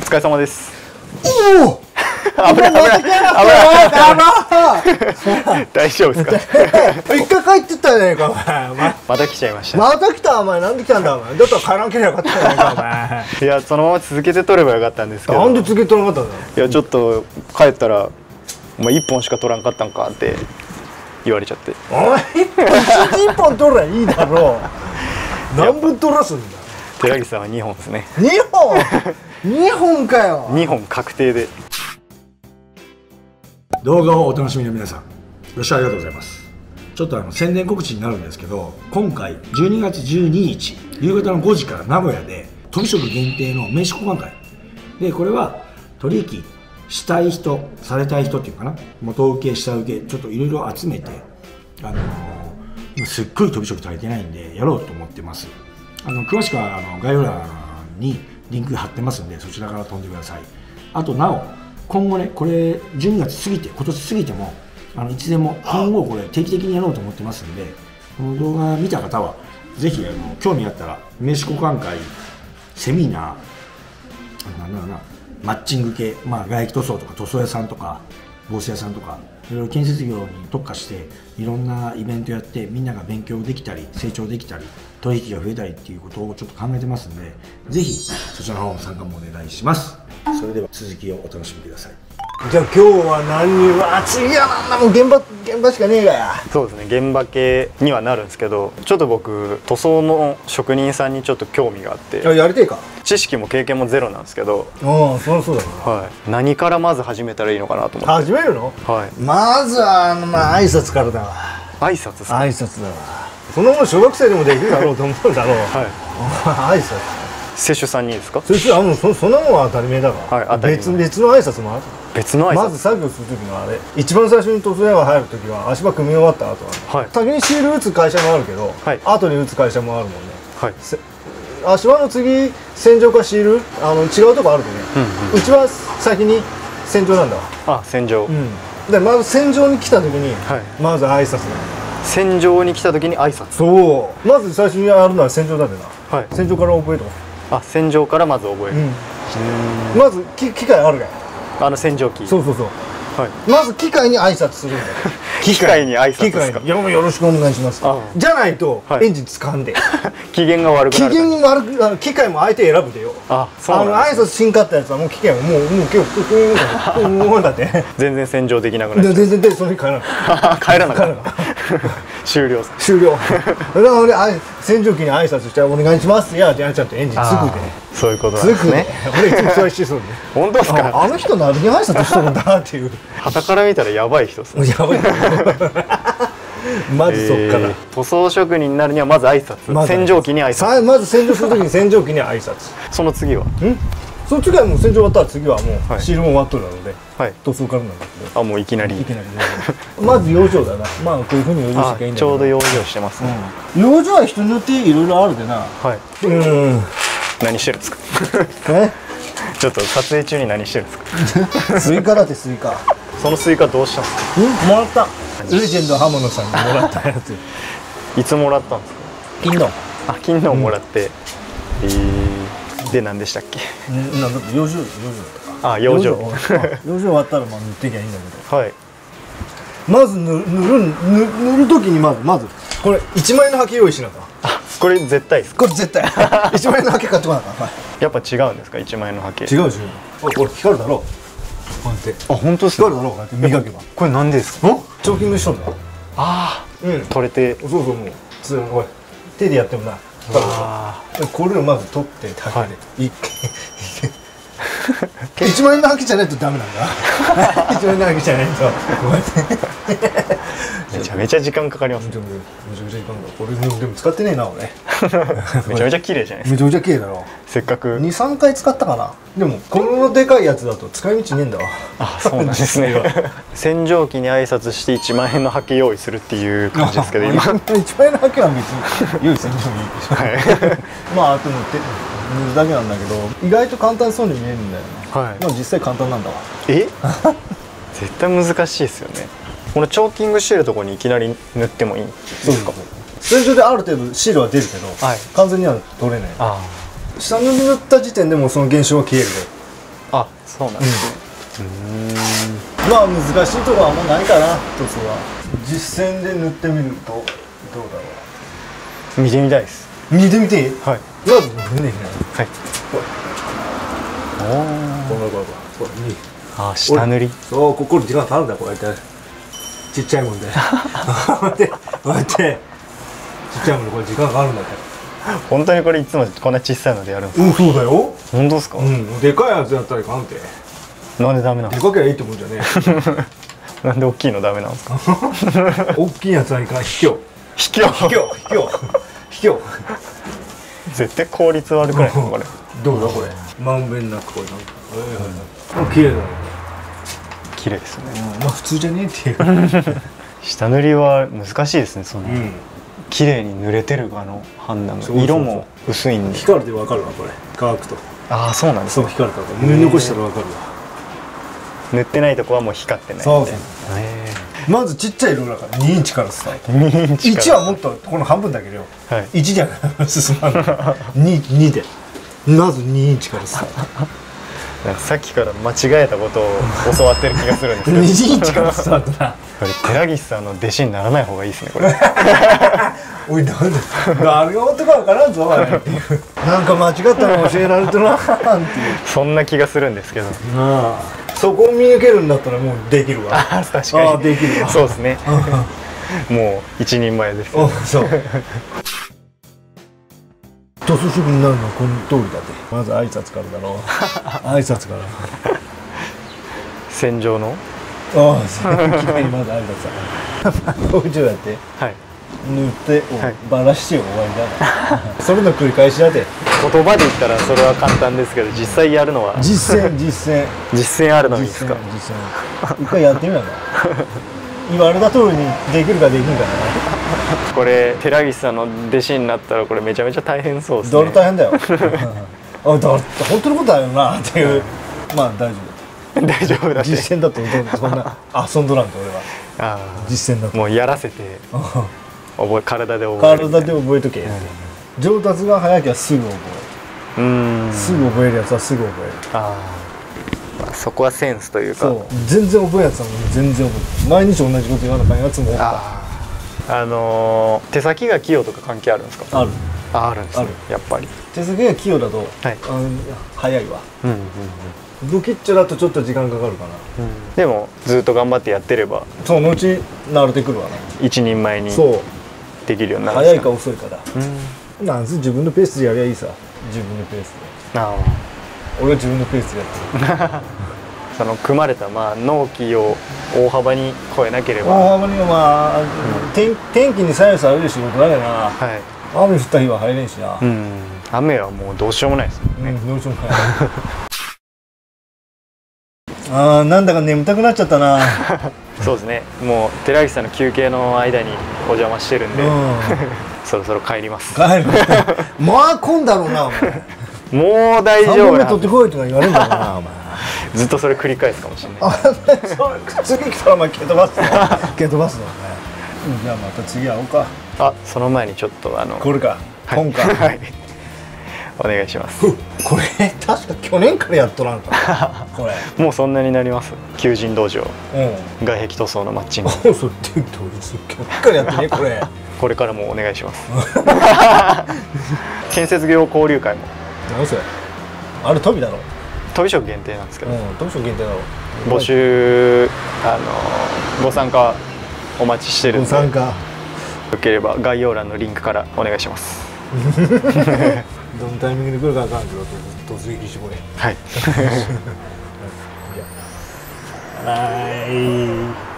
疲れ様です。 おお危ない。大丈夫ですか？ 一回帰ってったじゃねえかお前。 また来ちゃいました。 また来たお前。なんで来たんだお前。だったら帰らなければよかったじゃねえかお前。 いや、そのまま続けて取ればよかったんですけど。 なんで続けて取らなかったんだ。 いや、ちょっと帰ったらお前1本しか取らんかったんかって言われちゃって。 お前1本取ればいいだろう。何本取らすんだ。 寺木さんは2本ですね。 2本2本かよ。 2本確定で。 動画をお楽しみの皆さん、ご視聴ありがとうございます。ちょっと宣伝告知になるんですけど、今回12月12日夕方の5時から名古屋で取食限定の名刺交換会で、これは取引したい人、されたい人っていうかな、元請け下請けちょっといろいろ集めて、今すっごい取食足りてないんでやろうと思ってます。詳しくは概要欄にリンク貼ってますんで、そちらから飛んでください。あとなお今後ね、これ12月過ぎて、今年過ぎてもいつでも今後これ定期的にやろうと思ってますんで、この動画見た方はぜひ興味あったら名刺交換会、セミナー、なんだろうな、マッチング系、外壁塗装とか塗装屋さんとか防水屋さんとかいろいろ建設業に特化していろんなイベントやって、みんなが勉強できたり成長できたり取引が増えたりっていうことをちょっと考えてますんで、ぜひそちらの方の参加もお願いします。それでは続きをお楽しみください。 じゃあ今日は何を暑いやなんだもん。現場しかねえがや。 そうですね、現場系にはなるんですけど、ちょっと僕塗装の職人さんにちょっと興味があって。 やりてえか。 知識も経験もゼロなんですけど。 ああ、そうだな。 はい、何からまず始めたらいいのかなと思って。 始めるの？ はい。 まずは挨拶からだわ。 挨拶ですか？ 挨拶だわ。そのもの小学生でもできるだろうと思うだろう。 はい。 挨拶。 施主さんにですか？ そんなもんは当たり前だから。はい、別の挨拶もある。 別の挨拶。まず作業する時のあれ、一番最初に塗装屋が入る時は足場組み終わった後は、先にシール打つ会社もあるけど、後に打つ会社もあるもんね。はい。足場の次洗浄かシール、違うとこあるとね。うちは先に洗浄なんだわ。 あ、洗浄。 でまず洗浄に来た時にまず挨拶だ。 洗浄に来た時に挨拶。 そう。まず最初にやるのは洗浄だってな。はい。洗浄から覚えとこう。 あ、洗浄からまず覚える。 まず機械あるが。 洗浄機。 そう。はい。まず機械に挨拶するんだよ。 機械に挨拶ですか？ よろしくお願いします。じゃないとエンジンつかんで。 機嫌が悪くなる。 機械も相手選ぶでよ。あ、そうなんです。挨拶しんかったやつはもう機械ももう今日だって。 全然洗浄できなくなっちゃう。 全然その日帰らなかった。 帰らなかった。終了。だから俺洗浄機に挨拶してお願いしますやちゃんとエンジンつくで。 そういうことなんですね。 俺いつもそういう人そうで。 本当ですか？ あの人何に挨拶しとるんだっていう。 傍から見たらやばい人ですね。 やばい。まずそっから。 塗装職人になるにはまず挨拶。洗浄機に挨拶。 まず洗浄するときに洗浄機に挨拶。 その次は？ その次はもう洗浄終わったら次はもうシールも終わっとるので塗装からなんだけど。 あ、もういきなり。 まず養生だな。まあこういうふうに養生していいんだけど。 ちょうど養生してますね。 養生は人によっていろいろあるでな。はい。 何してるんですか？ちょっと撮影中に何してるんですか？ スイカだってスイカ。 そのスイカどうしたんですか？ もらった。レジェンド浜野さんにもらったやつ。 いつもらったんですか？ 金の。 あ、金のもらって。で何でしたっけ？ なんだって養生だったか。あ、 養生。養生終わったら塗ってきゃいいんだけど。はい。まず塗る時にまずこれ1枚のハケ用意しなか。 あ、これ絶対ですか？ これ絶対。1枚のハケ買ってこなか。 やっぱ違うんですか？1枚のハケ。 違う。これ光るだろう。こうやって。あ、本当ですか？光るだろう。こうやって磨けば。 これ何ですか？ チョーキングしとるだろ。ああ、取れて。 そうもう手でやってもな。これをまず取ってだけで1万円のハケじゃないとダメなんだ。1万円のハケじゃないとめちゃめちゃ時間かかります。 めちゃめちゃ時間かかる。これでも使ってねえな俺。 めちゃめちゃ綺麗じゃないですか。 めちゃめちゃ綺麗だろ。 せっかく 2、3回使ったかな。でもこのでかいやつだと使い道ねえんだわ。 あ、そうなんですね。洗浄機に挨拶して1万円のハケ用意するっていう感じですけど、今 1万円のハケは別に用意せんでもいいでしょ。まああと塗るだけなんだけど、意外と簡単そうに見えるんだよね。はい。でも実際簡単なんだわ。 絶対難しいですよね。このチョーキングしてるところにいきなり塗ってもいいんですか？ 洗浄である程度シールは出るけど、完全には取れない。下塗り塗った時点でもその現象は消えるで。 あ、そうなんですね。 まあ難しいところはあんまないかな、塗装は。実践で塗ってみるとどうだろう。見てみたいです。 見てみていい？はい。まず塗んねえはい。 これあ、下塗り。 そう、ここに時間かかるんだ、こうやってちっちゃいもんでこうやってちっちゃいもんでこれ時間かかるんだって。 本当にこれいつもこんな小さいのでやるんですか？ そうだよ。 本当ですか？ でかいやつやったらいかんて。 なんでダメなんですか？ でかけりゃいいってもんじゃねえなんで大きいのダメなんですか？ 大きいやつはいかん。卑怯絶対効率悪くないですかこれ？ どうだこれ。まんべんなくこれなんか綺麗だね。 綺麗ですね。 まあ普通じゃねえっていう下塗りは難しいですね。その綺麗に塗れてるかの判断が。色も薄いんで光るで分かるわこれ。乾くと。 ああ、そうなんです。 そう、光るから塗り残したら分かるわ。 塗ってないとこはもう光ってない。 そうそう。まずちっちゃいローラーから2インチからスタート。1はもっとこの半分だけどよ。1じゃ進まない。2でまず2インチからスタート。 さっきから間違えたことを教わってる気がするんですけど 2インチからスタートな。 これ寺岸さんの弟子にならない方がいいですねこれ。 おい、なんで誰が男は分からんぞなんか間違ったの教えられてなっていう。 そんな気がするんですけど。 そこを見抜けるんだったらもうできるわ。 確かに。 できるわ。 そうですね。もう一人前です。 そう。塗装職になるのはこの通りだって。まず挨拶からだろう。挨拶から。 戦場の。 きれいにまず挨拶。こういう状やって。はい。塗ってバラして終わりだな。それの繰り返しだって。 言葉で言ったらそれは簡単ですけど、実際やるのは実践あるのにですか？ 実践一回やってみなか。言われた通りにできるかできんかな。 これ寺岸さんの弟子になったらこれめちゃめちゃ大変そうですね。 どれ大変だよ。本当のことだよなっていう。まあ大丈夫。 大丈夫だし。 実践だとそんな遊んどらんと俺は。実践だと。 もうやらせて体で覚えとけ。上達が早きゃすぐ覚える。すぐ覚えるやつはすぐ覚える。 そこはセンスというか。 そう、全然覚えるやつはもう全然覚える。毎日同じこと言わなかんやつもおった。 手先が器用とか関係あるんですか？あるんですね。やっぱり手先が器用だと早いわ。不吉っちょだとちょっと時間かかるかな。 でもずっと頑張ってやってればそのうち慣れてくるわな。 一人前にできるようになる。 早いか遅いかだ。なんせ自分のペースでやりゃいいさ。自分のペースで。俺は自分のペースでやってる。 その組まれた納期を大幅に超えなければ。 大幅には天気に左右される仕事だよな。雨降った日は入れんしな。 雨はもうどうしようもないですもんね。 どうしようもない。なんだか眠たくなっちゃったな。 そうですね。もう寺岸さんの休憩の間にお邪魔してるんで、そろそろ帰ります。 帰る。まあ混んだろうなお前。 もう大丈夫。3 本目取ってこいとか言われるんだろうなお前。 ずっとそれ繰り返すかもしれない。 次来たらお前蹴飛ばすの。蹴飛ばすのね。じゃあまた次会おうか。 その前にちょっとこれか。今回。 はい。お願いします。 これ確か去年からやっとらんか。これ。 もうそんなになります。求人道場。外壁塗装のマッチング。 そうって言うと去年からやってねこれ。 これからもお願いします。建設業交流会も。 何それ。あれ飛びだろ。 飛び職限定なんですけど。 飛び職限定だろ。 募集ご参加お待ちしてるんで。 ご参加。 よければ概要欄のリンクからお願いします。 どのタイミングで来るか分からんけど突撃してこれ。はい。はい。